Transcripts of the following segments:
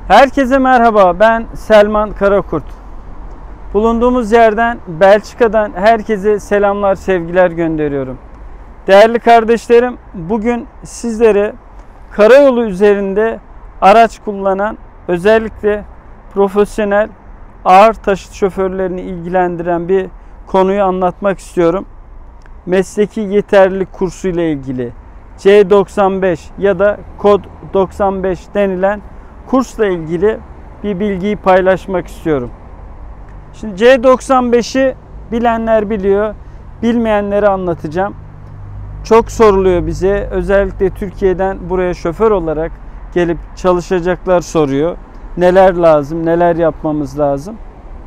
Herkese merhaba, ben Selman Karakurt. Bulunduğumuz yerden, Belçika'dan herkese selamlar, sevgiler gönderiyorum. Değerli kardeşlerim, bugün sizlere karayolu üzerinde araç kullanan, özellikle profesyonel ağır taşıt şoförlerini ilgilendiren bir konuyu anlatmak istiyorum. Mesleki yeterlilik kursu ile ilgili C95 ya da kod 95 denilen kursla ilgili bir bilgiyi paylaşmak istiyorum. Şimdi C95'i bilenler biliyor, bilmeyenleri anlatacağım. Çok soruluyor bize, özellikle Türkiye'den buraya şoför olarak gelip çalışacaklar soruyor. Neler lazım, neler yapmamız lazım?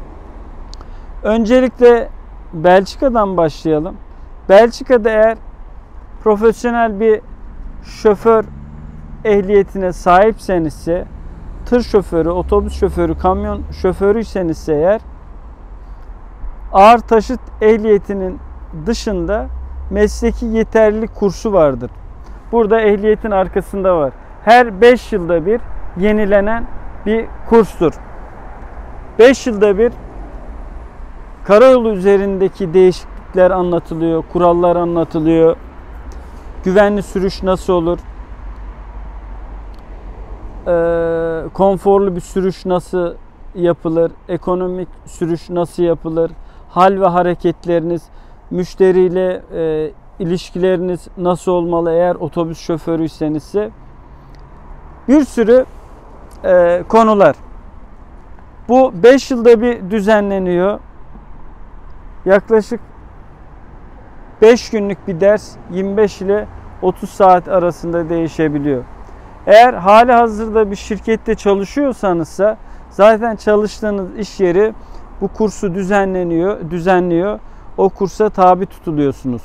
Öncelikle Belçika'dan başlayalım. Belçika'da eğer profesyonel bir şoför ehliyetine sahipseniz, tır şoförü, otobüs şoförü, kamyon şoförüyseniz eğer, ağır taşıt ehliyetinin dışında mesleki yeterlilik kursu vardır. Burada ehliyetin arkasında var. Her 5 yılda bir yenilenen bir kurstur. 5 yılda bir karayolu üzerindeki değişiklikler anlatılıyor, kurallar anlatılıyor. Güvenli sürüş nasıl olur? Konforlu bir sürüş nasıl yapılır? Ekonomik sürüş nasıl yapılır? Hal ve hareketleriniz, müşteriyle ilişkileriniz nasıl olmalı eğer otobüs şoförüyseniz? Bir sürü konular. Bu 5 yılda bir düzenleniyor. Yaklaşık 5 günlük bir ders 25 ile 30 saat arasında değişebiliyor. Eğer hali hazırda bir şirkette çalışıyorsanız zaten çalıştığınız iş yeri bu kursu düzenliyor. O kursa tabi tutuluyorsunuz.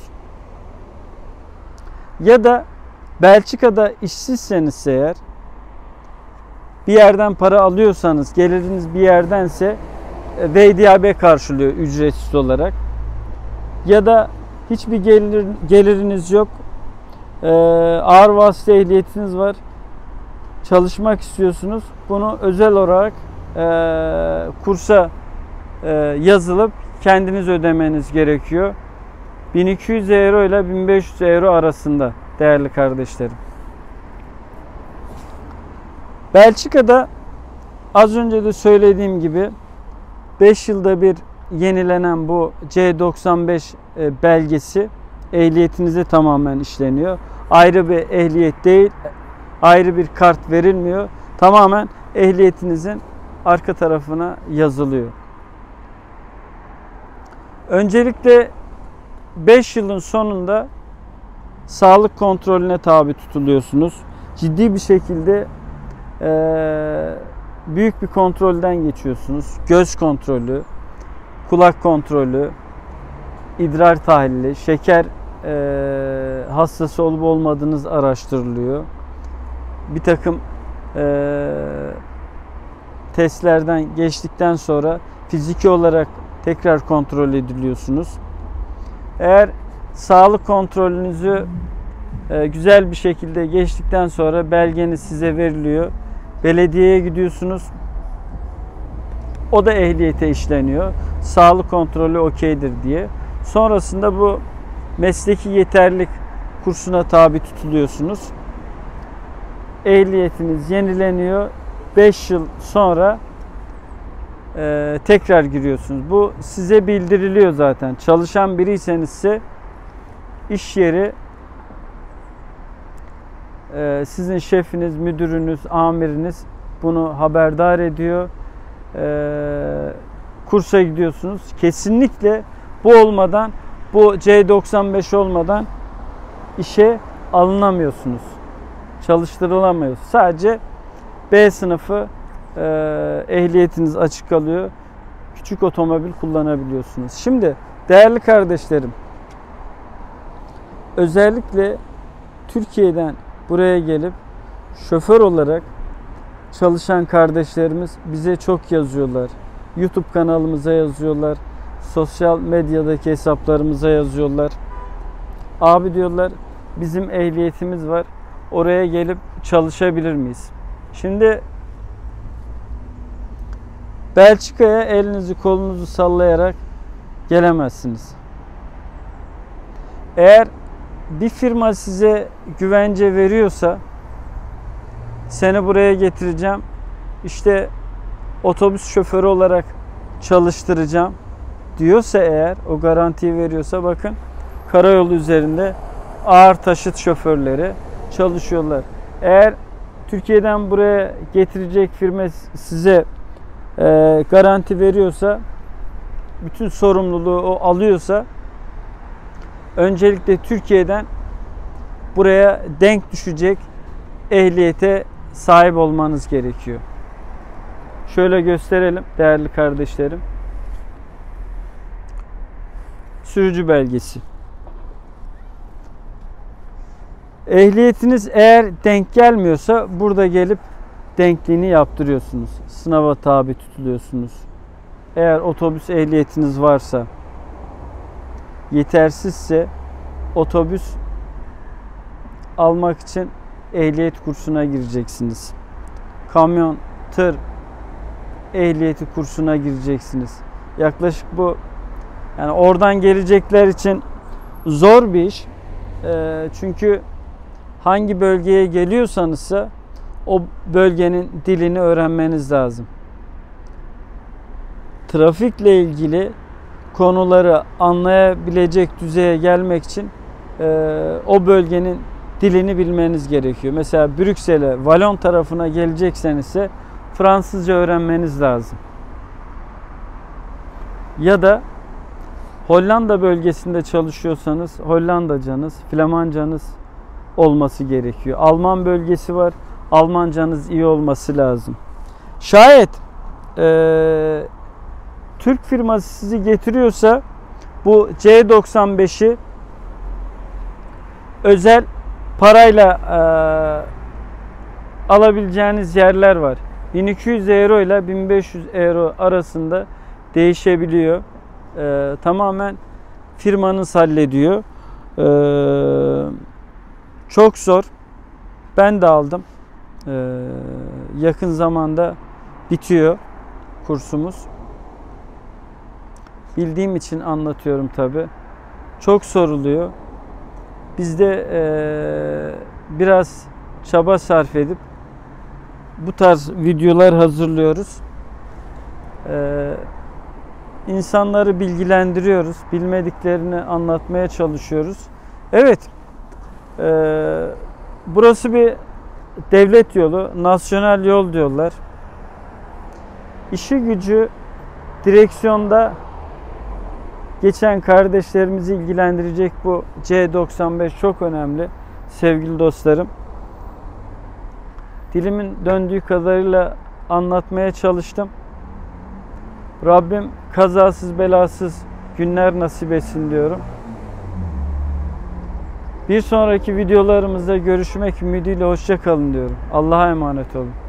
Ya da Belçika'da işsizseniz eğer, bir yerden para alıyorsanız, geliriniz bir yerdense VDAB karşılıyor ücretsiz olarak. Ya da hiçbir geliriniz yok, ağır vasıta ehliyetiniz var, çalışmak istiyorsunuz. Bunu özel olarak kursa yazılıp kendiniz ödemeniz gerekiyor. 1200 euro ile 1500 euro arasında değerli kardeşlerim. Belçika'da az önce de söylediğim gibi 5 yılda bir yenilenen bu C95 belgesi ehliyetinize tamamen işleniyor. Ayrı bir ehliyet değil, ayrı bir kart verilmiyor. Tamamen ehliyetinizin arka tarafına yazılıyor. Öncelikle 5 yılın sonunda sağlık kontrolüne tabi tutuluyorsunuz. Ciddi bir şekilde büyük bir kontrolden geçiyorsunuz. Göz kontrolü, kulak kontrolü, idrar tahlili, şeker hastası olup olmadığınız araştırılıyor. Bir takım testlerden geçtikten sonra fiziki olarak tekrar kontrol ediliyorsunuz. Eğer sağlık kontrolünüzü güzel bir şekilde geçtikten sonra belgeniz size veriliyor. Belediyeye gidiyorsunuz. O da ehliyete işleniyor. Sağlık kontrolü okeydir diye. Sonrasında bu mesleki yeterlilik kursuna tabi tutuluyorsunuz. Ehliyetiniz yenileniyor. 5 yıl sonra tekrar giriyorsunuz. Bu size bildiriliyor zaten. Çalışan biriyseniz ise iş yeri sizin şefiniz, müdürünüz, amiriniz bunu haberdar ediyor. Kursa gidiyorsunuz. Kesinlikle bu olmadan, bu C95 olmadan işe alınamıyorsunuz. Çalıştırılamıyor. Sadece B sınıfı ehliyetiniz açık kalıyor. Küçük otomobil kullanabiliyorsunuz. Şimdi değerli kardeşlerim, özellikle Türkiye'den buraya gelip şoför olarak çalışan kardeşlerimiz bize çok yazıyorlar. YouTube kanalımıza yazıyorlar. Sosyal medyadaki hesaplarımıza yazıyorlar. Abi diyorlar, bizim ehliyetimiz var. Oraya gelip çalışabilir miyiz? Şimdi Belçika'ya elinizi kolunuzu sallayarak gelemezsiniz. Eğer bir firma size güvence veriyorsa, seni buraya getireceğim, işte otobüs şoförü olarak çalıştıracağım diyorsa, eğer o garantiyi veriyorsa, bakın karayolu üzerinde ağır taşıt şoförleri çalışıyorlar. Eğer Türkiye'den buraya getirecek firma size garanti veriyorsa, bütün sorumluluğu o alıyorsa, öncelikle Türkiye'den buraya denk düşecek ehliyete sahip olmanız gerekiyor. Şöyle gösterelim değerli kardeşlerim. Sürücü belgesi. Ehliyetiniz eğer denk gelmiyorsa burada gelip denkliğini yaptırıyorsunuz. Sınava tabi tutuluyorsunuz. Eğer otobüs ehliyetiniz varsa, yetersizse otobüs almak için ehliyet kursuna gireceksiniz. Kamyon, tır ehliyeti kursuna gireceksiniz. Yaklaşık bu, yani oradan gelecekler için zor bir iş. Çünkü hangi bölgeye geliyorsanızsa o bölgenin dilini öğrenmeniz lazım. Trafikle ilgili konuları anlayabilecek düzeye gelmek için o bölgenin dilini bilmeniz gerekiyor. Mesela Brüksel'e, Valon tarafına gelecekseniz ise Fransızca öğrenmeniz lazım. Ya da Hollanda bölgesinde çalışıyorsanız Hollandacanız, Flamancanız olması gerekiyor. Alman bölgesi var, Almancanız iyi olması lazım. Şayet Türk firması sizi getiriyorsa, bu C95'i özel parayla alabileceğiniz yerler var. 1200 euro ile 1500 euro arasında değişebiliyor. Tamamen firmanız hallediyor. Çok zor. Ben de aldım. Yakın zamanda bitiyor kursumuz. Bildiğim için anlatıyorum tabi. Çok soruluyor. Biz de biraz çaba sarf edip bu tarz videolar hazırlıyoruz. İnsanları bilgilendiriyoruz. Bilmediklerini anlatmaya çalışıyoruz. Evet. Burası bir devlet yolu. Nasyonel yol diyorlar. İşi gücü direksiyonda geçen kardeşlerimizi ilgilendirecek bu C95 çok önemli. Sevgili dostlarım. Dilimin döndüğü kadarıyla anlatmaya çalıştım. Rabbim kazasız belasız günler nasip etsin diyorum. Bir sonraki videolarımızda görüşmek ümidiyle hoşça kalın diyorum. Allah'a emanet olun.